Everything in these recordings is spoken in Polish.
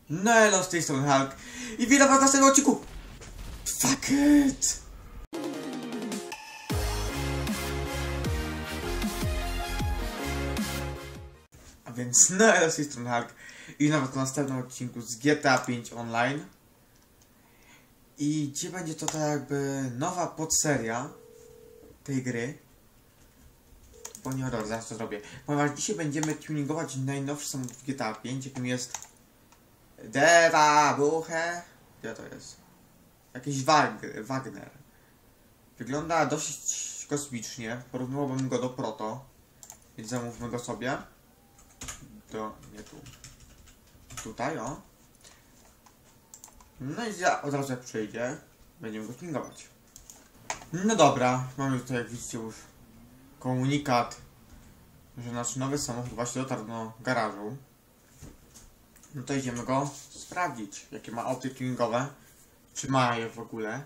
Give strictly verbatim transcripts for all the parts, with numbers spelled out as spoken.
No elo, z tej strony Hulk i witam was w następnym odcinku. Fuck it! A więc no elo, z tej strony Hulk i witam was w następnym odcinku z G T A pięć Online. I gdzie będzie to tak jakby nowa podseria tej gry. Bo nie, dobra, zaraz to zrobię. Ponieważ dzisiaj będziemy tuningować najnowszy samochód w G T A pięć, jakim jest Dewa Buche. Gdzie to jest? Jakiś Wag Wagner. Wygląda dosyć kosmicznie. Porównywałbym go do Proto. Więc zamówmy go sobie. Do... nie tu. Tutaj, o. No i ja od razu jak przyjdzie, będziemy go tuningować. No dobra, mamy tutaj, jak widzicie, już komunikat, że nasz nowy samochód właśnie dotarł do garażu. No to idziemy go sprawdzić, jakie ma opcje tuningowe, czy ma je w ogóle.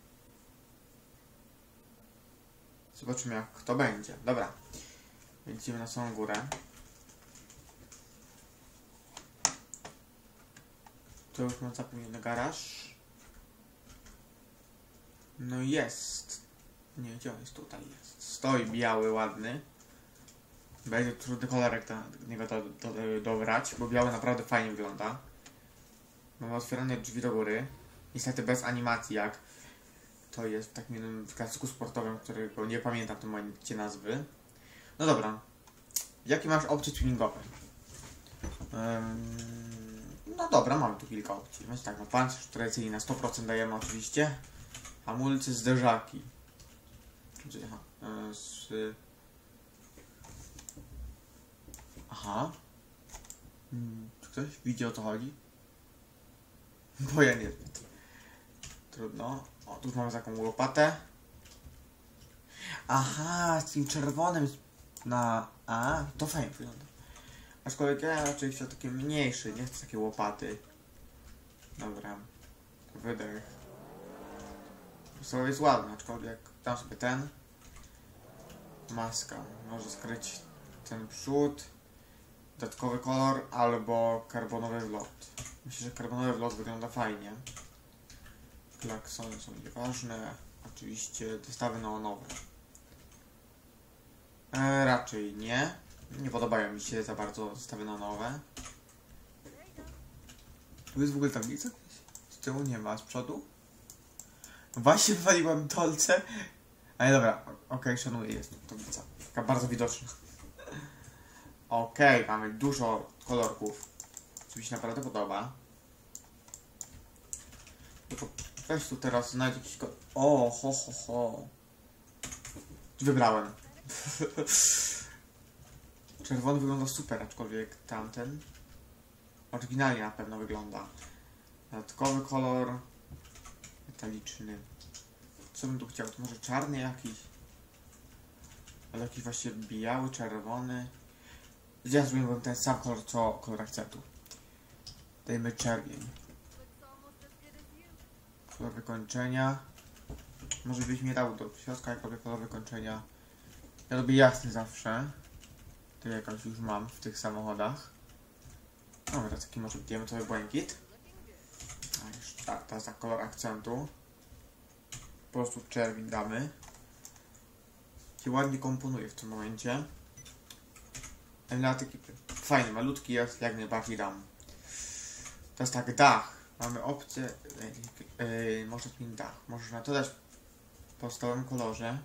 Zobaczymy, jak to będzie. Dobra, więc idziemy na samą górę. To już mam zapewniony garaż. No jest. Nie, gdzie on jest? Tutaj jest. Stoi biały, ładny. Będzie trudny kolorek do niego do, do, do, dobrać, bo biały naprawdę fajnie wygląda. Mamy otwierane drzwi do góry. Niestety bez animacji, jak to jest w takim jednym klasyku sportowym, którego nie pamiętam w tym momencie nazwy. No dobra. Jakie masz opcje tuningowe? Um, no dobra, mamy tu kilka opcji. Więc tak, no pancerz tradycyjny na sto procent dajemy oczywiście. Hamulce, zderzaki. Aha. Z... Aha. Hmm, czy ktoś widzi, o co chodzi? Bo ja nie wiem. Trudno. O, tu mamy taką łopatę. Aha, z tym czerwonym na... A, to fajnie wygląda. Aczkolwiek ja raczej chcę takie mniejsze, nie chcę takie łopaty. Dobra. Wydech. To jest ładne, aczkolwiek dam sobie ten. Maska. Może skryć ten przód. Dodatkowy kolor albo karbonowy wlot. Myślę, że karbonowy wlot wygląda fajnie. Klaksony są nieważne. Oczywiście zestawy neonowe. E, raczej nie. Nie podobają mi się za bardzo zestawy neonowe. Tu jest w ogóle tablica? Z tyłu nie ma, z przodu? Właśnie wywaliłem dolce. Ale dobra, okej, okay, szanuję, jest tu tablica. Taka bardzo widoczna. Okej, okay, mamy dużo kolorków, co mi się naprawdę podoba. Tylko weź tu teraz znajdź jakiś kolor. O, ho, ho, ho. Wybrałem. Czerwony wygląda super, aczkolwiek tamten oryginalnie na pewno wygląda. Dodatkowy kolor metaliczny. Co bym tu chciał? To może czarny jakiś? Ale jakiś właśnie biały, czerwony. Ja zrobiłbym ten sam kolor, co kolor akcentu. Dajmy czerwień. Kolor wykończenia. Może byś mi dał do środka jakoby kolor wykończenia. Ja lubię jasny zawsze. To jakoś już mam w tych samochodach. No teraz taki może diamentowy błękit. A jeszcze tak, teraz tak kolor akcentu. Po prostu czerwień damy. Się ładnie komponuje w tym momencie. Emulatyki fajny, malutki jest, jak najbardziej dam. Teraz tak, dach. Mamy opcję, yy, yy, może zmienić dach. Można to dać w podstawowym kolorze.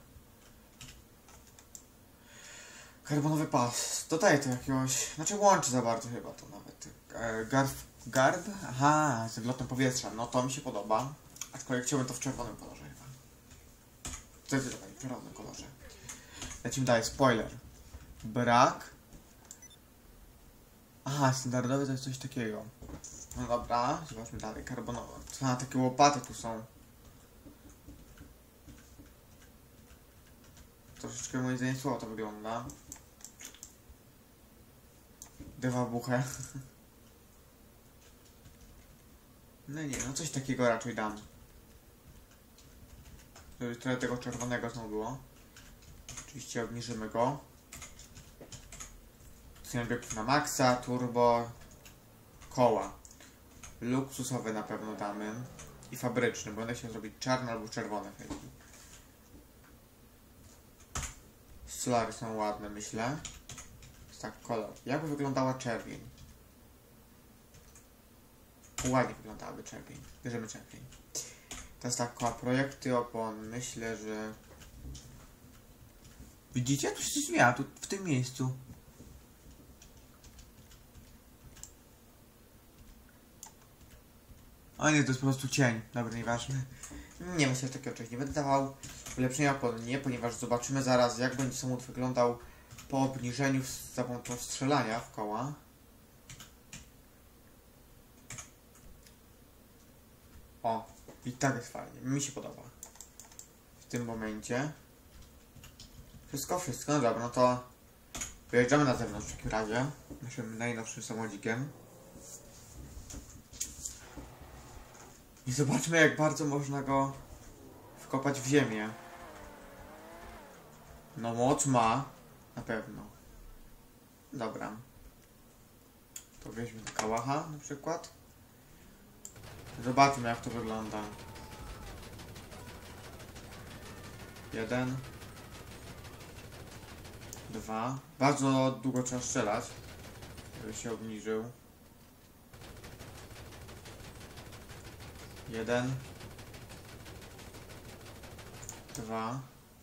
Karbonowy pas. Dodaję to jakiegoś, znaczy łączy za bardzo chyba to nawet. Yy, garb, garb? Aha, z wlotem powietrza. No to mi się podoba. Aczkolwiek chciałbym to w czerwonym kolorze chyba. Zdecydowanie w czerwonym kolorze. Lecimy dalej, spoiler. Brak. Aha, standardowy to jest coś takiego. No dobra, zobaczmy dalej, karbonowe. A, takie łopaty tu są. Troszeczkę moim zdaniem słabo to wygląda. Dewa buchę. No nie, no coś takiego raczej dam. Żeby trochę tego czerwonego znowu było. Oczywiście obniżymy go. Na maksa, turbo, koła. Luksusowe na pewno damy. I fabryczny, bo będę chciał zrobić czarne albo czerwone felgi. Solary są ładne, myślę. Jest tak kolor. Jakby wyglądała czerwień? Ładnie wyglądałaby czerwień. Bierzemy czerwień. Teraz tak, projekty opon. Myślę, że... Widzicie? Tu się coś zmienia, tu w tym miejscu. O nie, to jest po prostu cień. Dobra, nieważne. Nie myślę, że takiego czegoś nie będę dawał. Ulepszenia opon nie, ponieważ zobaczymy zaraz, jak będzie samochód wyglądał po obniżeniu za pomocą strzelania w koła. O, i tak jest fajnie. Mi się podoba. W tym momencie. Wszystko, wszystko. No dobra, no to wyjeżdżamy na zewnątrz w takim razie. Naszym najnowszym samochodzikiem. I zobaczmy, jak bardzo można go wkopać w ziemię. No moc ma. Na pewno. Dobra. To weźmy do kałacha na przykład. Zobaczmy, jak to wygląda. Jeden. Dwa. Bardzo długo trzeba strzelać, żeby się obniżył. Jeden. Dwa.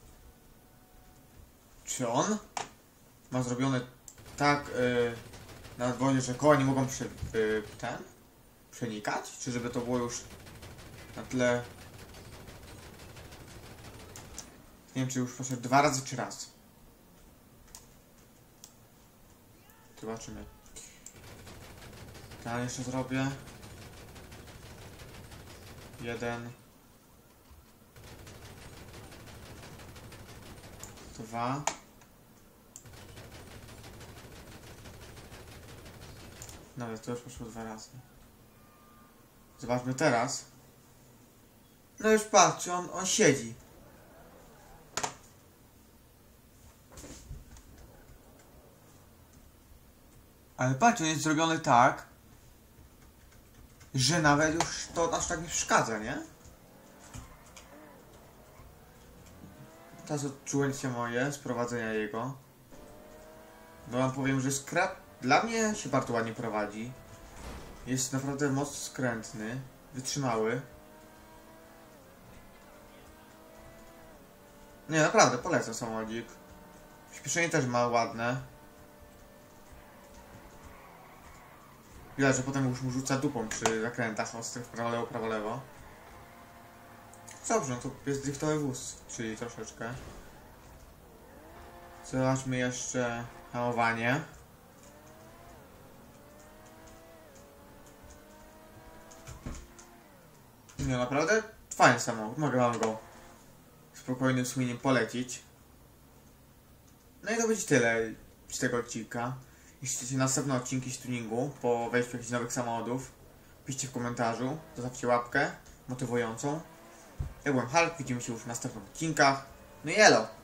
Czy on ma zrobione tak yy, na nadwozie, że koła nie mogą prze, yy, ten przenikać? Czy żeby to było już na tyle... Nie wiem, czy już poszedł dwa razy, czy raz. Zobaczymy. Teraz jeszcze zrobię. Jeden. Dwa. No ale to już poszło dwa razy. Zobaczmy teraz. No już patrz, on, on siedzi. Ale patrz, on jest zrobiony tak, że nawet już to aż tak nie przeszkadza, nie? Teraz odczucie moje z prowadzenia jego. No wam powiem, że skrap dla mnie się bardzo ładnie prowadzi. Jest naprawdę mocno skrętny, wytrzymały. Nie, naprawdę, polecam samochodzik. Przyspieszenie też ma ładne. Widać, że potem już mu rzuca dupą przy zakrętach ostrych prawo, lewo, prawo, lewo. Dobrze, no to jest driftowy wóz, czyli troszeczkę. Zobaczmy jeszcze hamowanie. Nie, naprawdę fajny samochód, mogę wam go spokojnym sumieniem polecić. No i to będzie tyle z tego odcinka. Jeśli chcecie następne odcinki z tuningu po wejściu jakichś nowych samochodów, piszcie w komentarzu, zostawcie łapkę motywującą. Ja byłem Hulk, widzimy się już w następnych odcinkach. No i elo!